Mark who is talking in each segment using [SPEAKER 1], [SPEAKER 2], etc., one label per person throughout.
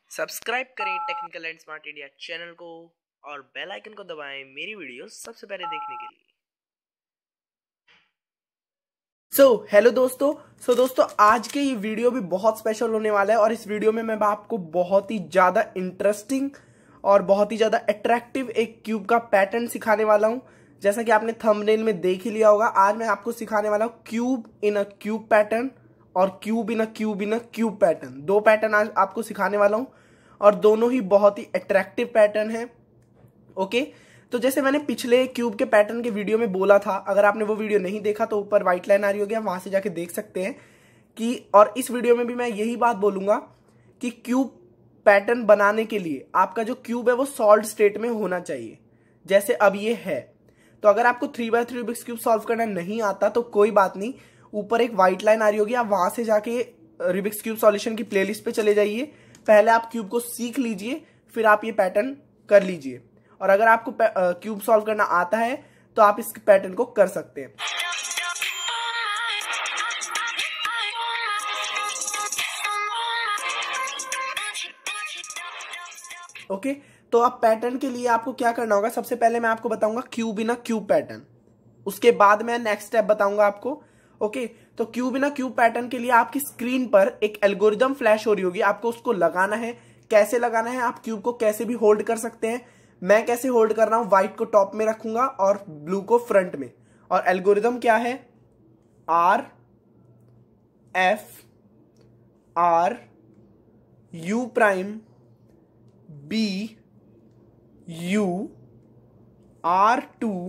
[SPEAKER 1] Subscribe करें technical and smart India channel को और बेल आइकन को दबाएं मेरी वीडियो सबसे पहले देखने के लिए।
[SPEAKER 2] हेलो दोस्तों आज के ये वीडियो भी बहुत स्पेशल होने वाला है और इस वीडियो में मैं आपको बहुत ही ज़्यादा इंटरेस्टिंग और बहुत ही ज़्यादा अट्रैक्टिव एक क्यूब का पैटर्न सिखाने वाला हूँ। जैसा कि आपने थंबनेल में देख ही लिया होगा, आज मैं आपको सिखाने वाला हूँ cube in a cube pattern और cube in a cube pattern. दो पैटर्न आज आपको सिखाने वाला हूँ और दोनों ही बहुत ही अट्रैक्टिव पैटर्न है। ओके, तो जैसे मैंने पिछले क्यूब के पैटर्न के वीडियो में बोला था, अगर आपने वो वीडियो नहीं देखा तो ऊपर व्हाइट लाइन आ रही होगी, आप वहां से जाके देख सकते हैं कि, और इस वीडियो में भी मैं यही बात बोलूंगा कि क्यूब पैटर्न बनाने के लिए आपका जो क्यूब है वो सॉल्व स्टेट में होना चाहिए, जैसे अब ये है। तो अगर आपको 3x3 रूबिक्स क्यूब सॉल्व करना नहीं आता तो कोई बात नहीं, ऊपर एक व्हाइट लाइन आ रही होगी, आप वहां से जाके रूबिक्स क्यूब सॉल्यूशन की प्लेलिस्ट पे चले जाइए। पहले आप क्यूब को सीख लीजिए, फिर आप ये पैटर्न कर लीजिए। और अगर आपको क्यूब सॉल्व करना आता है तो आप इस पैटर्न को कर सकते हैं। ओके, तो अब पैटर्न के लिए आपको क्या करना होगा, सबसे पहले मैं आपको बताऊंगा cube in a cube pattern, उसके बाद मैं नेक्स्ट स्टेप बताऊंगा आपको। ओके, तो cube in a cube pattern के लिए आपकी स्क्रीन पर एक एल्गोरिदम फ्लैश हो रही होगी, आपको उसको लगाना है। कैसे लगाना है, आप क्यूब को कैसे भी होल्ड कर सकते हैं। मैं कैसे होल्ड कर रहा हूं, व्हाइट को टॉप में रखूंगा और ब्लू को फ्रंट में। और एल्गोरिदम क्या है, R F R U prime B U R2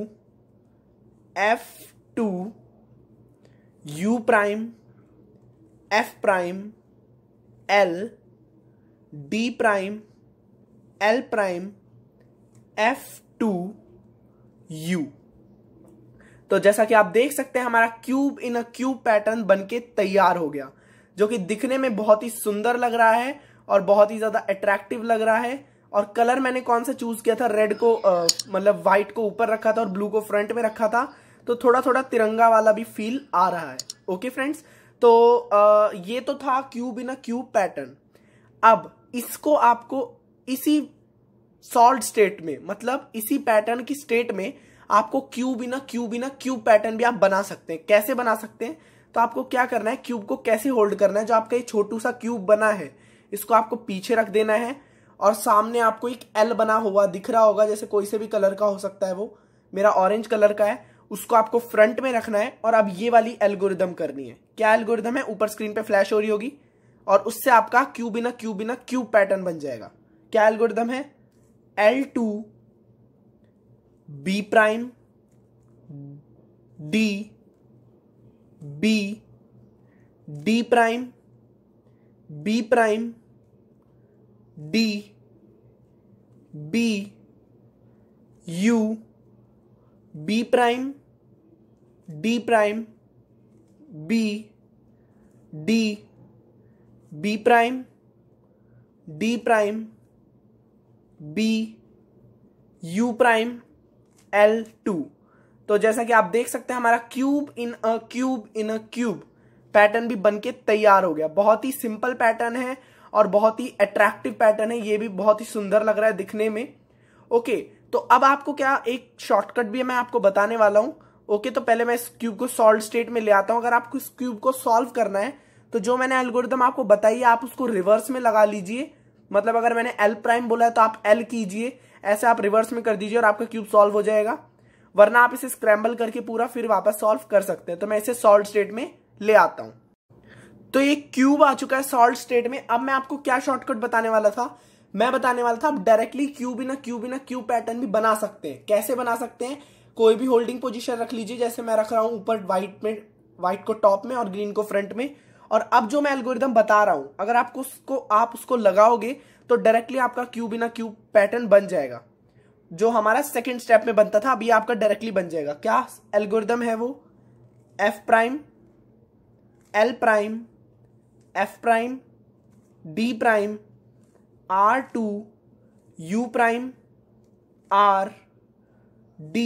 [SPEAKER 2] F2 U prime F prime L D prime L prime F2 U। तो जैसा कि आप देख सकते हैं हमारा cube in a cube pattern बनके तैयार हो गया, जो कि दिखने में बहुत ही सुंदर लग रहा है और बहुत ही ज्यादा अट्रैक्टिव लग रहा है। और कलर मैंने कौन सा चूज किया था, रेड को मतलब व्हाइट को ऊपर रखा था और ब्लू को फ्रंट में रखा था, तो थोड़ा थोड़ा तिरंगा वाला भी फील आ रहा है। ओके फ्रेंड्स, तो ये तो था cube in a cube pattern. अब इसको आपको इसी सॉल्ड स्टेट में, मतलब इसी पैटर्न की स्टेट में आपको cube in a cube pattern भी आप बना सकते हैं। कैसे बना सकते हैं, तो आपको क्या करना है, क्यूब को कैसे होल्ड करना है, जो आपका ये छोटू सा क्यूब बना है इसको आपको पीछे रख देना है और सामने आपको एक एल बना हुआ दिख रहा होगा, जैसे कोई से भी कलर का हो सकता है, वो मेरा ऑरेंज कलर का है, उसको आपको फ्रंट में रखना है। और अब ये वाली एल्गोरिदम करनी है। क्या एल्गोरिदम है, ऊपर स्क्रीन पे फ्लैश हो रही होगी और उससे आपका cube in a cube pattern बन जाएगा। क्या एल्गोरिदम है, L2 B prime D B D prime B prime D B U B prime D prime B D B prime D prime B U prime L2। तो जैसा कि आप देख सकते हैं हमारा cube in a cube pattern भी बनके तैयार हो गया। बहुत ही सिंपल पैटर्न है और बहुत ही अट्रैक्टिव पैटर्न है, ये भी बहुत ही सुंदर लग रहा है दिखने में। ओके, तो अब आपको क्या एक शॉर्टकट भी है, मैं आपको बताने वाला हूं। ओके, तो पहले मैं इस क्यूब को सॉल्व स्टेट में ले आता हूं। अगर आपको इस क्यूब को सॉल्व करना है तो जो मैंने एल्गोरिदम आपको बताई है आप उसको रिवर्स में लगा लीजिए। मतलब अगर मैंने एल प्राइम बोला है तो आप एल कीजिए, ऐसे आप रिवर्स में कर दीजिए और आपका क्यूब सॉल्व हो जाएगा। वरना आप इसे स्क्रैम्बल करके पूरा फिर वापस सॉल्व कर सकते हैं। तो मैं इसे सॉल्व स्टेट में ले आता हूं। तो ये क्यूब आ चुका है सॉल्व स्टेट में। अब मैं आपको क्या शॉर्टकट बताने वाला था, मैं बताने वाला था आप directly cube in a cube pattern भी बना सकते हैं। कैसे बना सकते हैं, कोई भी होल्डिंग पोजीशन रख लीजिए, जैसे मैं रख रहा हूं ऊपर व्हाइट को टॉप में और ग्रीन को फ्रंट में। और अब जो मैं एल्गोरिदम बता रहा हूं, अगर आप उसको लगाओगे तो डायरेक्टली आपका cube in a cube pattern बन जाएगा, जो हमारा सेकेंड स्टेप में बनता था। अब ये आपका डायरेक्टली बन जाएगा। क्या एल्गोरिदम है वो, F prime L prime F prime D prime R2 U prime R D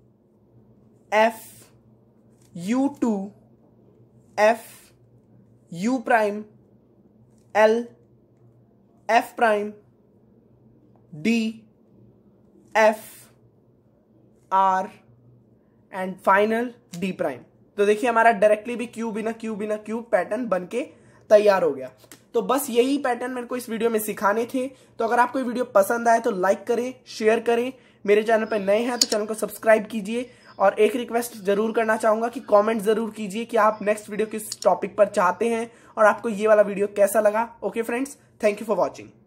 [SPEAKER 2] F U2 F U prime L F prime, D, F, R and final D prime. तो देखिए हमारा डायरेक्टली भी cube बिना cube बिना cube pattern बनके तैयार हो गया। तो बस यही पैटर्न मेरे को इस वीडियो में सिखाने थे। तो अगर आपको ये वीडियो पसंद आए तो लाइक करें, शेयर करें। मेरे चैनल पर नए हैं तो चैनल को सब्सक्राइब कीजिए। और एक रिक्वेस्ट जरूर करना चाहूंगा कि कमेंट जरूर कीजिए कि आप नेक्स्ट वीडियो किस टॉपिक पर चाहते हैं और आपको ये वाला वीडियो कैसा लगा। Okay friends, thank you for watching.